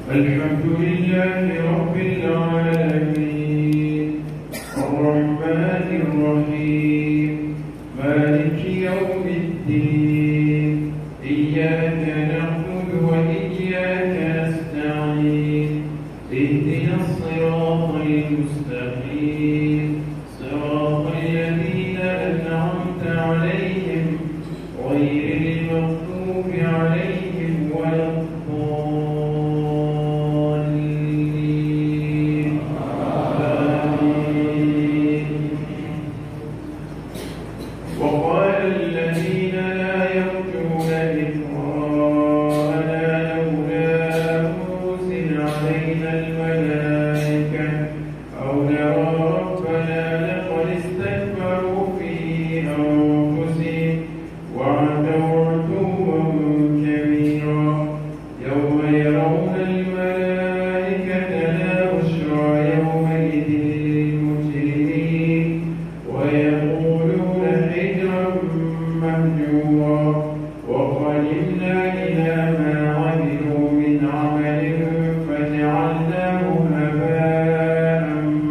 الحمد لله رب العالمين الرحمن الرحيم مالك يوم الدين إياك نعبد وإياك نستعين اهدنا الصراط المستقيم صراط الذين أنعمت عليهم غير المغضوب عليهم ولا الضالين آمين. وقال الذين لا يرجون لقاءنا لولا أنزل علينا الملائكة أو نرى ربنا لقد استكبروا في أنفسهم وعتوا عتوا كبيرا يوم يرون الملائكة لا بشرى يومئذ للمجرمين ويقولون حجرا مهجورا وقدمنا إلى ما عملوا من عمل فجعلناه هباء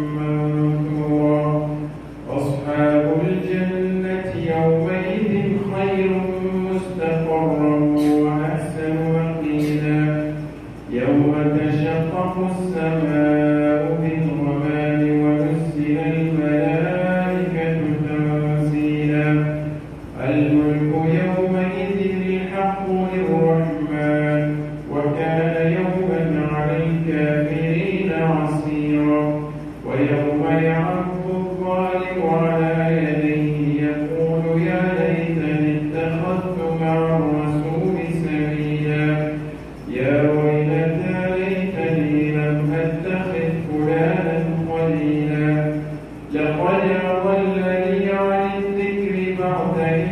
منثورا أصحاب الجنة يومئذ خير مستقرا وأحسن مقيلا يوم تشقق السماء بالغمام ونزل الملائكة تنزيلا الملك يومئذ الحق للرحمن وكان يوما على الكافرين عسيرا ويوم يعض الظالم على يديه يقول يا ليتني اتخذت مع الرسول سبيلا يا ويلتى ليتني لم أتخذ فلانا خليلا لقد أضلني عن الذكر بعد إذ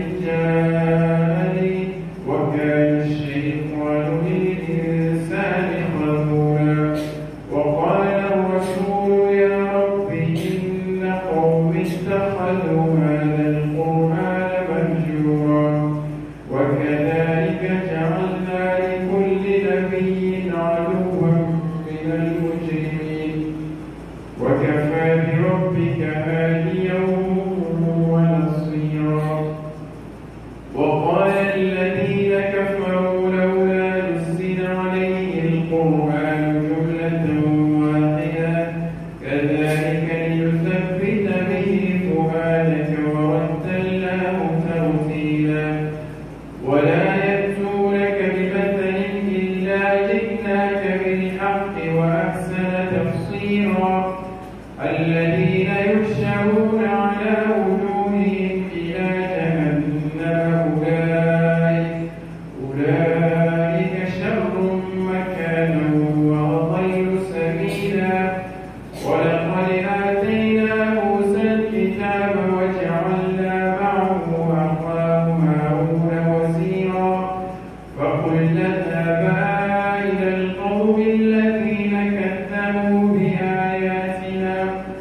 جاءني وكان الشيطان للإنسان خذولا وقال الرسول يا رب إن قومي اتخذوا هذا القرآن مهجورا وكذلك جعلنا لكل نبي عدوا من المجرمين وكفى بربك هاديا ونصيرا وقال الذين كفروا لولا نزل عليه القرآن جملة واحدة كذلك لنثبت به فؤادك ورتلناه ترتيلا ولا يأتونك بمثل إلا جئناك بالحق وأحسن تفسيرا الذين يحشرون على وجوههم إلى جهنم أولئك شر مكانا وأضل سبيلا ولقد آتينا موسى الكتاب وجعلنا معه أخاه هارون وزيرا فقلنا اذهبا إلى القوم الذين كذبوا بآياتنا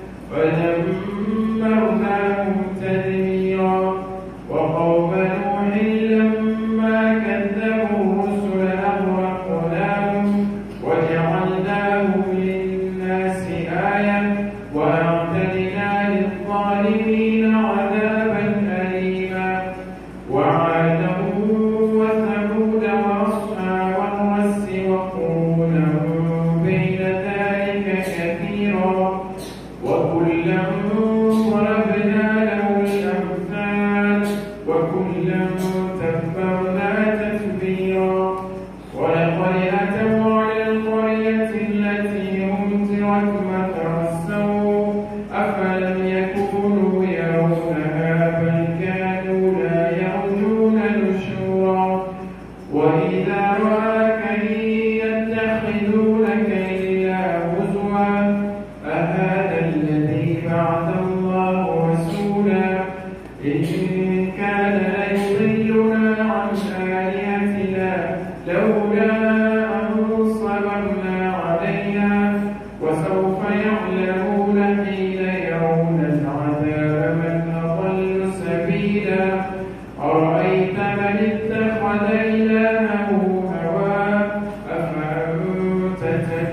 فدمرناهم تدميرا وقوم نوح لما كذبوا الرسل أغرقناهم وجعلناهم للناس آية وأعتدنا للظالمين عذابا أليما وعادا وثمود وأصحاب الرس وقرونا بين ذلك كثيرا وكلا ضربنا له الأمثال وكلا تبرنا تتبيرا ولقد أتوا على القرية التي أمطرت مطر السوء أفلم يكونوا يرونها بل كانوا لا يرجون نشورا وإذا رآك إن يتخذونك إلا هزوا أهذا الذي بعث الله رسولا إن كان ليضلنا عن آلهتنا لولا أن صبرنا عليها وسوف يعلمون حين يرون العذاب من أضل سبيلا أرأيت من اتخذ إلهه هواه أفأنت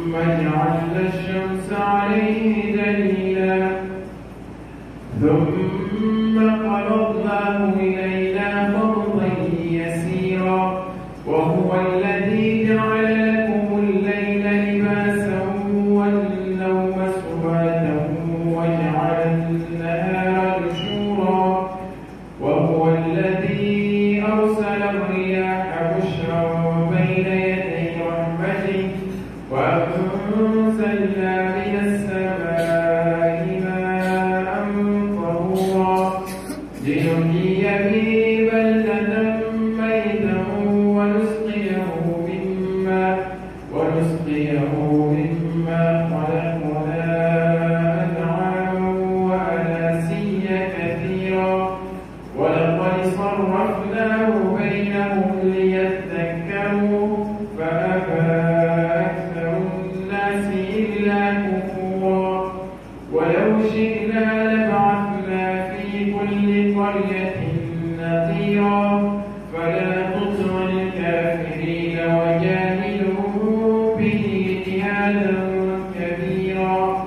ثم جعلنا الشمس عليه دليلا ثم قبضناه إلينا قبضا يسيرا وهو الذي جعل لكم الليل لباسا والنوم سباتا وجعل النهار نشورا وهو الذي أرسل الرياح بشرا بين يدي رحمته وأنزلنا من السماء ماء طهورا لنحيي به بلدة ميتا ونسقيه مما خلقنا أنعاما وأناسيا كثيرا ولقد صرفناه بينهم ليذكروا فأبى أكثر الناس إلا كفورا ولو شئنا لبعثنا في كل قرية نذيرا فلا تطع الكافرين وجاهدهم به جهادا كبيرا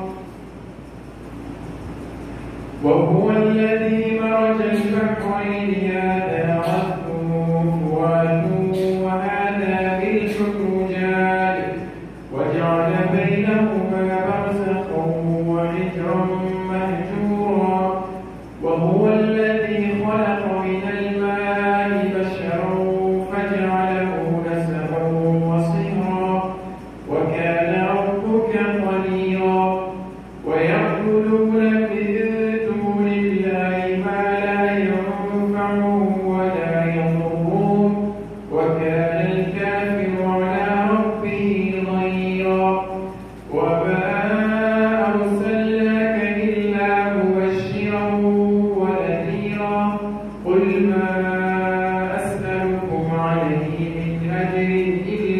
وهو الذي مرج البحرين هذا عذب فرات وهذا ملح أجاج وجعل بينهما برزخا وحجرا مهجورا وهو الذي خلق من الماء بشرا فجعله نسبا وصهرا وكان ربك قديرا ويعبدون من دون الله ما لا ينفعهم ولا يضرهم وكان الكافر على ربه ظهيرا وما أرسلناك إلا مبشرا ونذيرا قل ما أسألكم عليه من أجر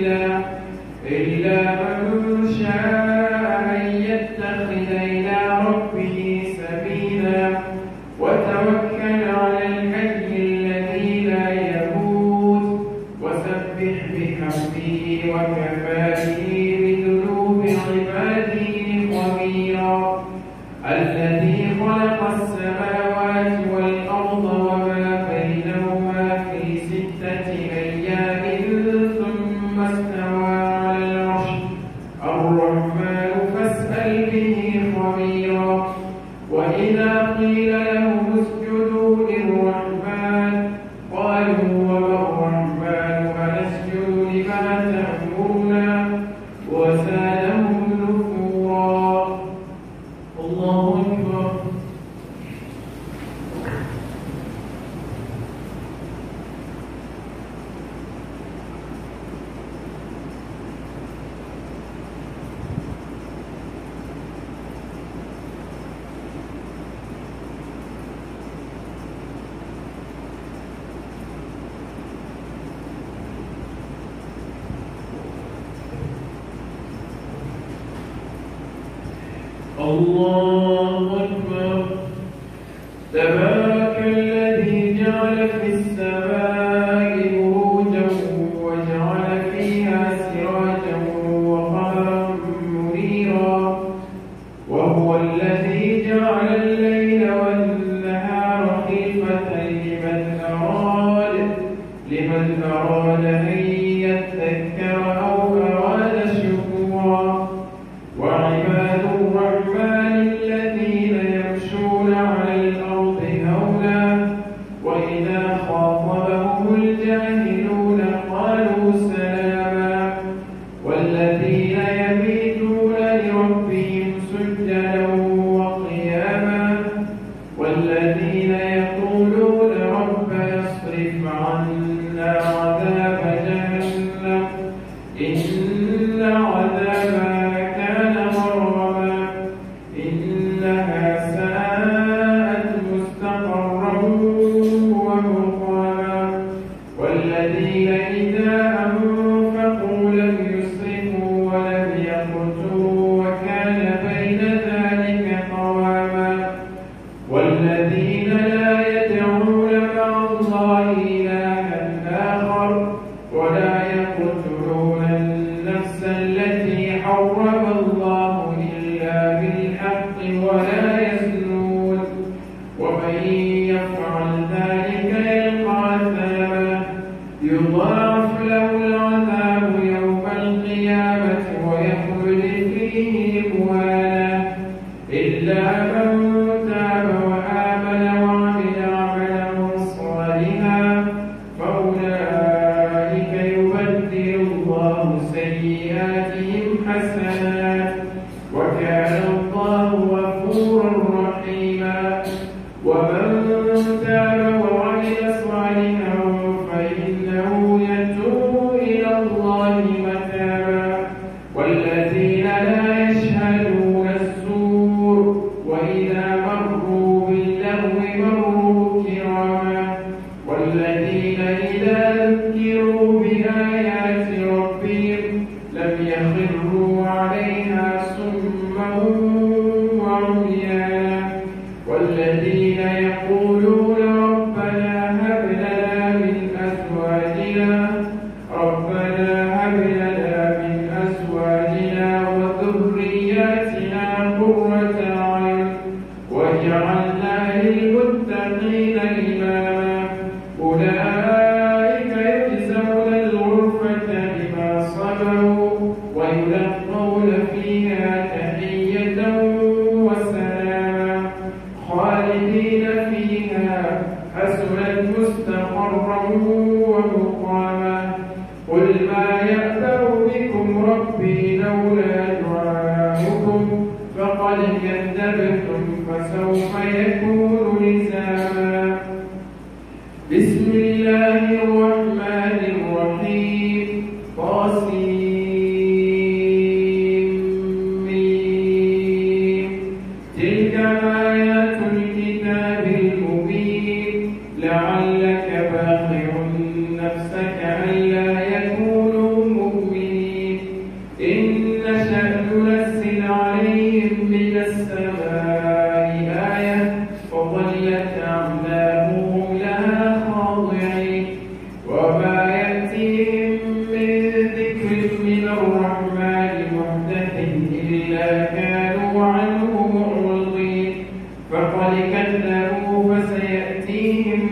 إلا من شاء أن يتخذ إلى ربه سبيلا وتوكل على الحي الذي لا يموت وسبح بحمده وكفى به بذنوب عباده خبيرا الذي خلق السماوات والأرض وما بينهما في 6 أيام ثم استوى على العرش الرحمن فاسأل به خبيرا وإذا قيل لهم اسجدوا للرحمن قالوا وما الرحمن أنسجد لما تأمرنا وزادهم نفورا الله أكبر الله أكبر تبارك الذي جعل في السماء بروجا وجعل فيها سراجا وقمرا منيرا وهو الذي جعل الليل والنهار خلفة لمن أراد أن يذكر أو أراد شكورا وعباد الرحمن الذين يمشون على الأرض هونا وإذا خاطبهم الجاهلون قالوا سلاما والذين يبيتون لربهم سجدا وقياما والذين يقولون ربنا اصرف عنا عذاب جهنم إن عذابها كان غراما إنها ساءت مستقرا ومقاما والذين إذا أنفقوا لم يسرفوا ولم يقتروا وكان بين ذلك قواما والذين لا يدعون مع الله إلها آخر ولا يقتلون النفس التي حرم سيئاتهم حسنات وكان الله غفورا رحيما ومن تاب وعمل صالحا فإنه يتوب إلى الله متابا والذين لا يشهدون الزور وإذا مروا باللغو مروا كراما والذين إذا ذكروا بآيات ربهم لم يخروا عليها صما وعميانا والذين يقولون ربنا هب لنا من أزواجنا وذرياتنا قرة أعين واجعلنا للمتقين إماما أولئك يجزون الغرفة بما صبروا ويلقون فيها تحية وسلاما خالدين فيها حسنت مستقرا ومقاما قل ما يأبأ بكم ربي لولا دعاؤكم فقد كذبتم فسوف يكون لزاما بسم الله الرحمن الرحيم طاسيم تلك آيات الكتاب المبين لعلك باخع نفسك ألا يكونوا مؤمنين إن نشأ ننزل عليهم من السماء آية فظلت أعناقهم لها خاضعين وما يأتيهم من ذكر من الرحمن محدث إلا كانوا عنه معرضين فقد كذبوا فسيأتيهم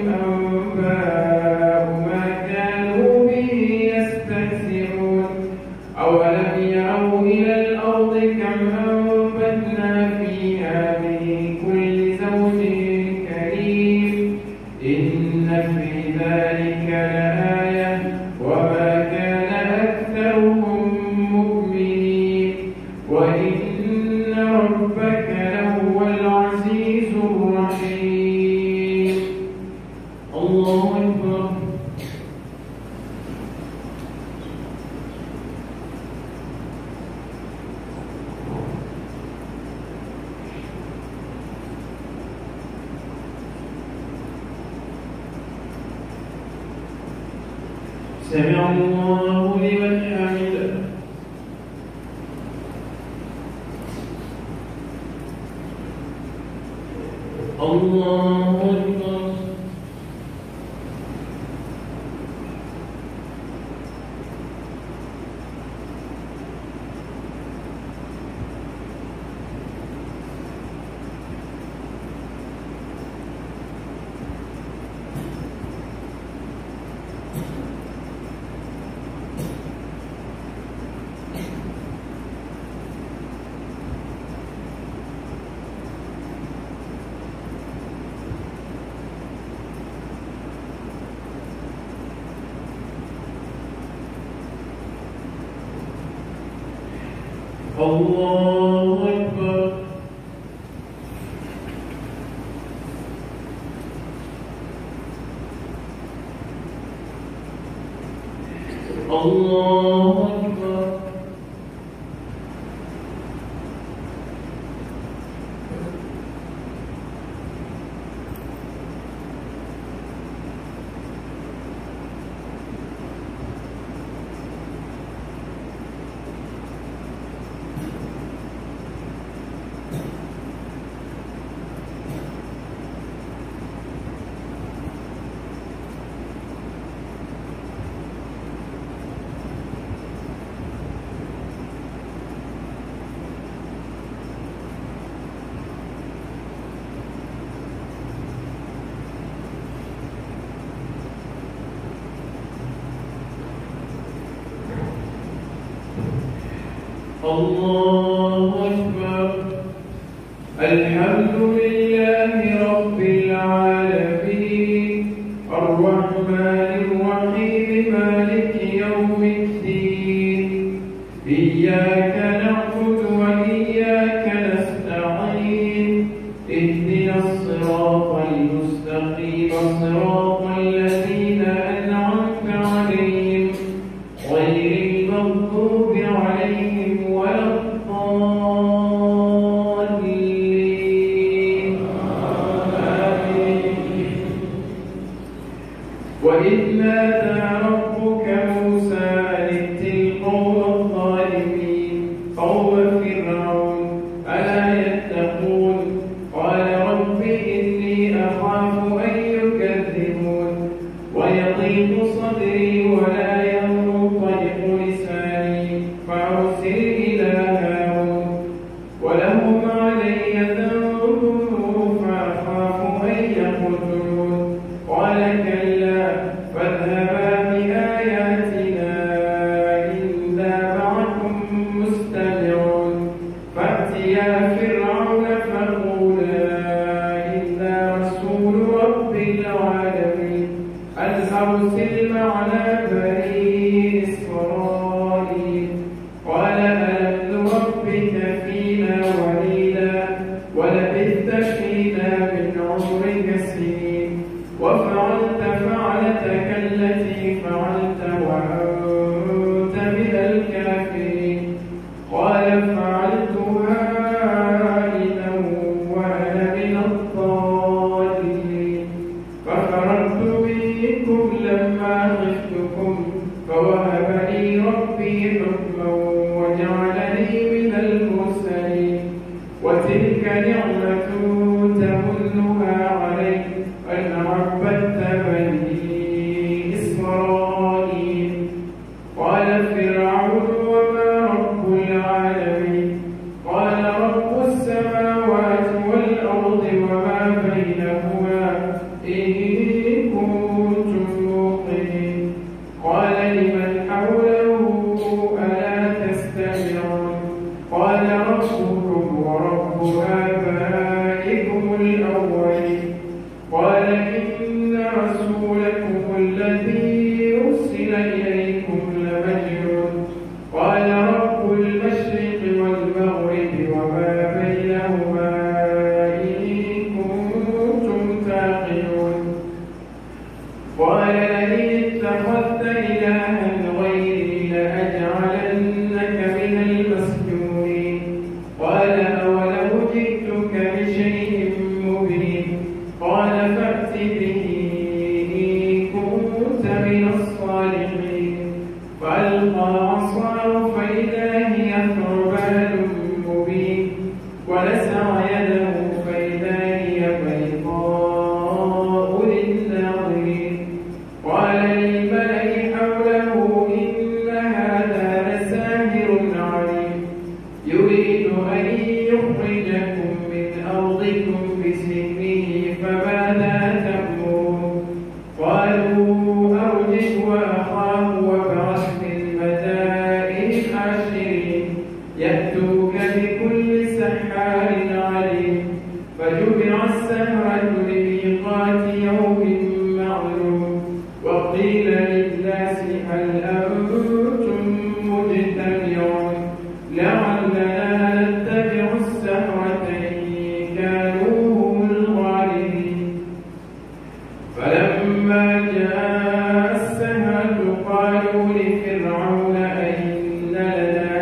أنباء ما كانوا به يستهزئون أولم يروا إلى الأرض كم أنبتنا فيها من كل زوج كريم إن في ذلك لآية وما كان أكثرهم مؤمنين وإن ربك لهو العزيز الرحيم الله أكبر سمع الله لمن حمده الله أكبر الله أكبر الله أكبر الله أكبر الحمد لله رب العالمين الرحمن الرحيم مالك يوم الدين إياك نعبد وإياك نستعين اهدنا الصراط المستقيم صراط الذين أنعمت عليهم غير المغضوب عليهم ولا الضالين آمين. وإذ نادى ربك موسى أن ائت القوم الظالمين قوم فرعون ألا يتقون قال رب إني أخاف أن يكذبون ويضيق صدري ولا ينطلق لساني فأرسل إلى هارون ولهم علي ذنب فأخاف أن يقتلون قال كلا فاذهبا بآياتنا إنا معكم مستمعون فأتيا فرعون فقولا إنا رسول رب العالمين أن أرسل معنا بني إسرائيل قال ألم نربك فينا وليدا ولبثت فينا من عمرك سنين وفعلت فعلتك التي فعلت وأنت من الكافرين قال فعلتها إذا وأنا من الضالين ففررت منكم لما خفتكم فوهب لي ربي حكما وجعلني من المرسلين وتلك نعمة تمنها علي أن عبدت بني إسرائيل قال فرعون وما رب العالمين قال رب السماوات والأرض وما بينهما إن كنتم موقنين قال لمن حوله ألا تستمعون قال ربكم ورب آبائكم الأولين قال إن رسولكم الذي أرسل إليكم لمجنون قال رب المشرق والمغرب وما بينهما إن كنتم تعقلون قال لئن اتخذت إلها غيري لأجعلنك من المسجونين قال أولو جئتك بشيء مبين قال فأت به إن كنت من الصالحين فألقى عصاه فإذا هي ثعبان مبين ونزع يده فإذا هي بيضاء للناظرين قال للملأ حوله إن هذا لساحر عليم يريد أن يخرجكم من أرضكم بسحره فماذا تأمرون قالوا أرجه وأخاه وابعث في المدائن حاشرين يأتوك بكل سحار عليم فجمع السحرة لميقات يوم معلوم وقيل للناس هل أنتم مجتمعون لعلنا نتبع السحرة إن كانوا هم الغالبين فلما جاء السحرة قالوا لفرعون أئن لنا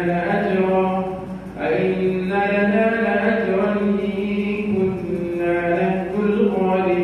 لأجرا إن كنا نحن الغالبين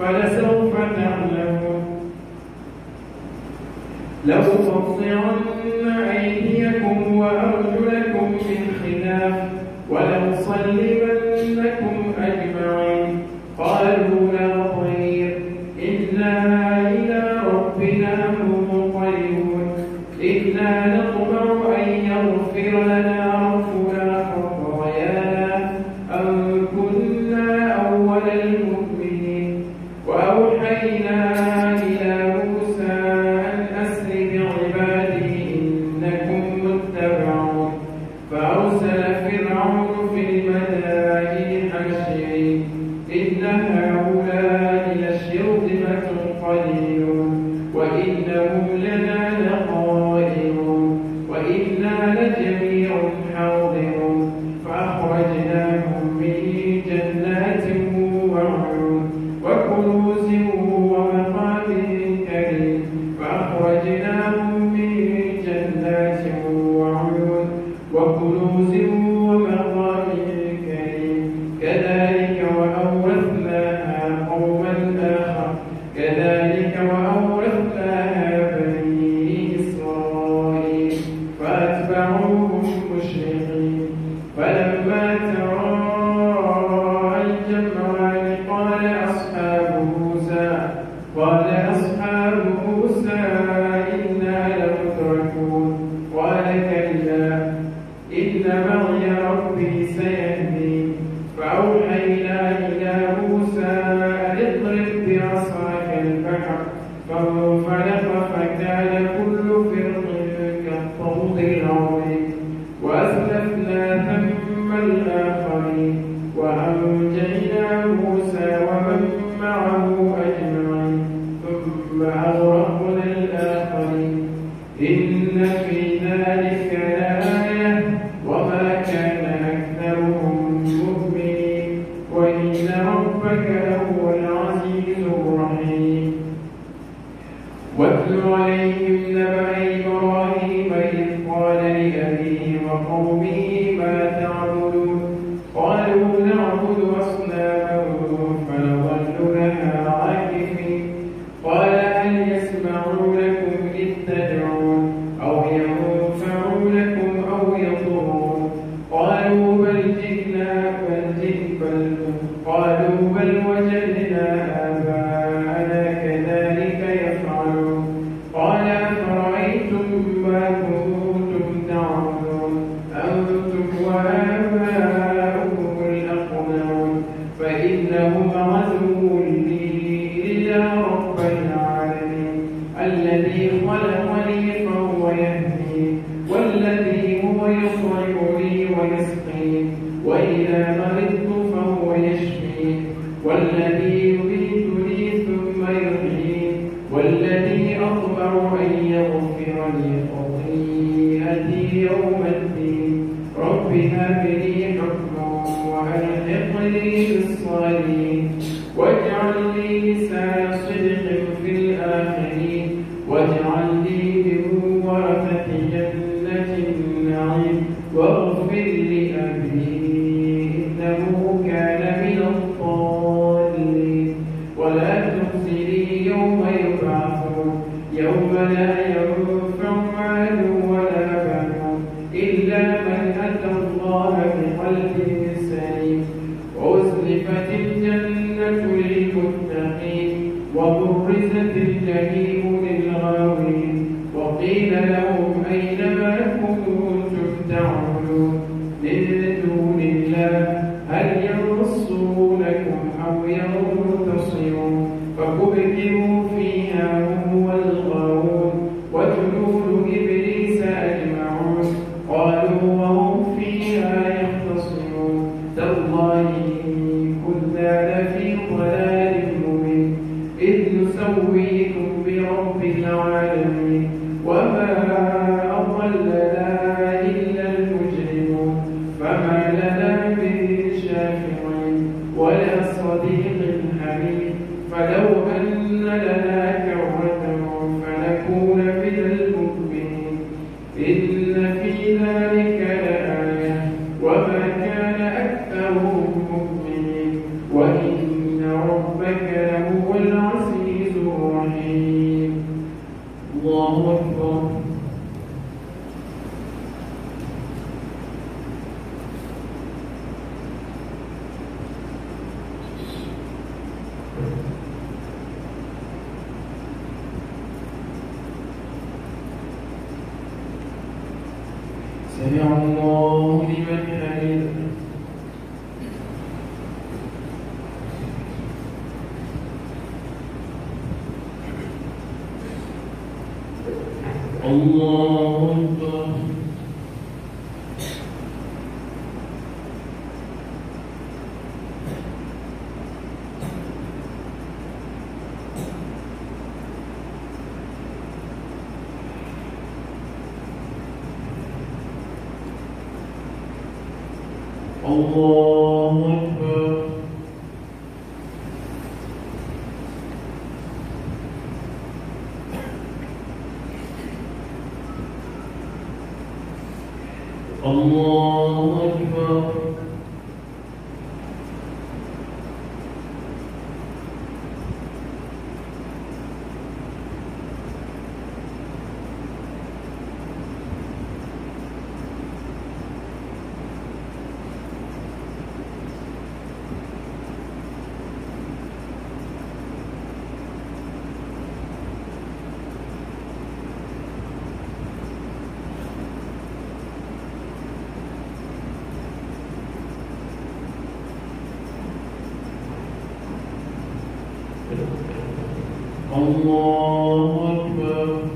فلسوف تعلمون لأقطعن أيديكم وأرجلكم من خلاف ولأصلبنكم أجمعين قالوا لا ضير إنا إلى ربنا منقلبون إنا نطمع أن يغفر لنا ربنا خطايانا أن كنا أول المؤمنين وأوحينا إلى موسى أن أسر بعبادي إنكم متبعون فأرسل فرعون في المدائن حاشرين إن هؤلاء لشرذمة قليلون وإنهم لنا لغائظون وإنا لجميع حاضرون فأخرجناهم من جنات وعيون وكنوز ومقام كريم فأخرجناهم من جنات وعيون وكنوز ومقام كريم كذلك وأورثناها قوما آخر كذلك وأورثناها بني إسرائيل فأتبعوهم مشرقين فلما تراءى الجمعان قال أصحاب موسى إنا لمدركون قال كلا إن معي ربي سيهدين فأوحينا إلى موسى أن اضرب بعصاك البحر فانفلق فكان كل فرق كالطود العظيم وأزلفنا ثم الآخرين وأنجينا موسى ومن معه أجمعين ثم أغرقنا الآخرين إن في ذلك لآية وما كان أكثرهم مؤمنين وإن ربك لهو العزيز الرحيم واتل عليهم نبأ إبراهيم إذ قال لأبيه وقومه ما تعبدون قالوا نعبد أصناما فنظل لها عاكفين قال هل يسمعونكم إذ تدعون أو ينفعونكم أو يضرون قالوا بل وجدنا آباءنا كذلك يفعلون قال أفرأيتم ما كنتم تعبدون أنتم وآباؤكم الأقدمون فإنهم عدو لي إلا رب العالمين الذي خلقني فهو يهدين والذي هو يطعمني ويسقين وإذا مرضت فهو يشفين والذي يميتني ثم يحيين والذي أطمع أن يغفر لي خطيئتي يوم الدين رب هب لي حكما وألحقني بالصالحين واجعل لي لسان صدق في الآخرين واجعلني من ورثة جنة النعيم واغفر لأبي إنه كان من الضالين ولا تخزني يوم يبعثون يوم لا ينفع مال ولا بنون إلا من أتى الله بقلب سليم وأزلفت الجنة للمتقين وبرزت الجحيم للغاوين وقيل لهم أين ما كنتم تعبدون من دون الله هل ينصرونكم أو ينتصرون فكبكبوا فيها هم والغاوون وجنود إبليس أجمعون قالوا وهم فيها يختصمون تالله إن كنا لفي ضلال مبين إذ نسويكم برب العالمين وما أضلنا إلا المجرمون فما لنا من شافعين ولا صديق حميد فلو أن لنا كرة فنكون من المؤمنين إن في ذلك لآية وما كان أكثرهم مؤمنين وإن ربك لهو العزيز الرحيم. الله أكبر. سمع الله لمن حمده. الله أكبر. الله أكبر. الله أكبر. الله أكبر.